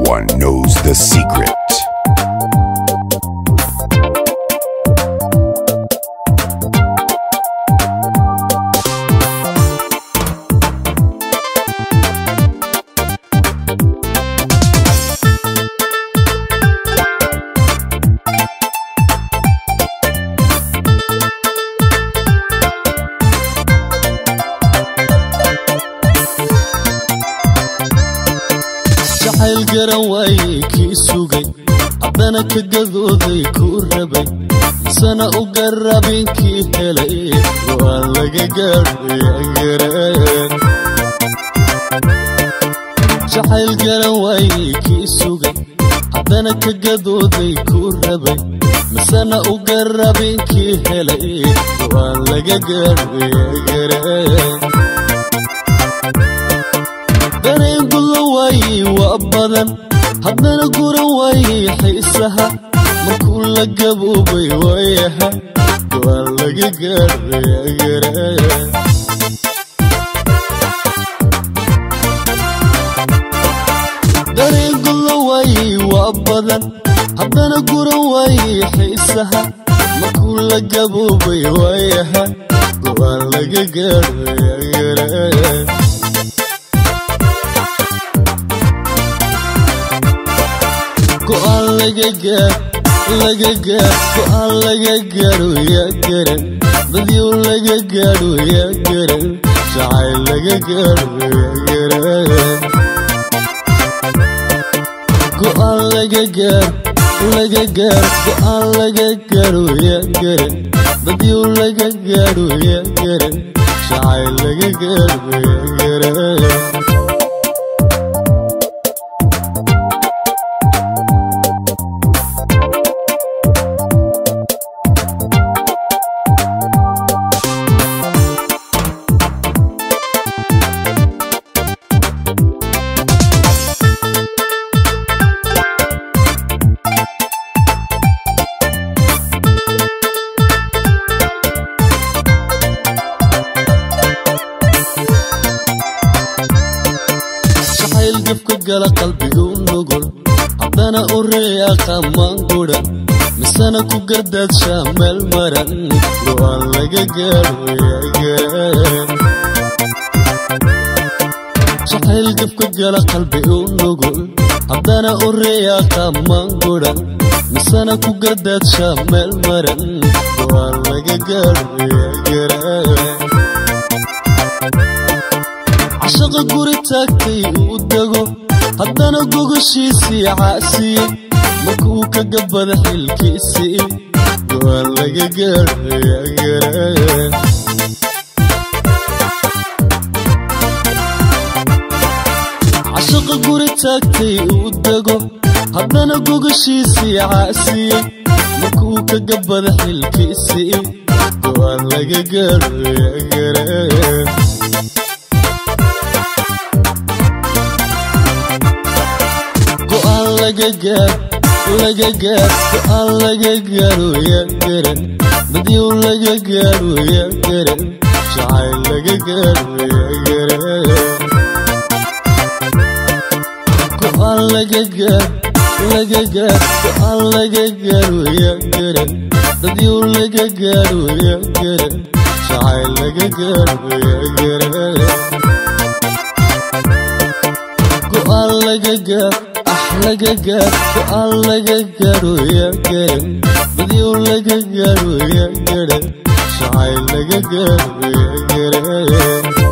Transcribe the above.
one knows the secret. جعل قرواي كي سوقي عدنا كقذوذي كوربي سنة أقربين كي هلاي وعلق قربي أقرب جعل قرواي كي سوقي عدنا كقذوذي كوربي سنة أقربين كي هلاي وعلق قربي أقرب dareen gulawaay waa badan haddana gurawaay xiisaha markuu la gaboobay waayaha waa laga gaadhay dareen gulawaay waa badan haddana gurawaay xiisaha markuu la gaboobay waayaha waa laga gaadhay go'aan laga gaadho yaa garan badyo laga gaadho yaa garan jacayl laga gaadho yaa garan go'aan laga gaadho yaa garan badyo laga gaadho yaa garan jacayl laga gaadho yaa garan قال قلبي ونقول عدنا الرياقة ما نقول مسانا كقردات شامل مرن قوان لقى قالوا يا قال شحيل قفك قال قلبي ونقول عدنا الرياقة ما نقول مسانا كقردات شامل مرن قوان لقى قالوا يا قال عشق قوري تاكتي ودقو haddana gogoshiisii caasiye markuu ka gabada xilkiisii go'aan laga gaadhay agaran cashaqa guri taagtay uu dego haddana gogoshiisii caasiye markuu ka gabada xilkiisii go'aan laga gaadhay agaran laga gaadho yaa garan badyo laga gaadho yaa garan jacayl laga gaadho yaa garan go'aan laga gaadho yaa garan badyo laga gaadho yaa garan jacayl laga gaadho yaa garan go'aan laga gaadho go'aan laga gaadho yaa garan badyo laga gaadho yaa garan jacayl laga gaadho yaa garan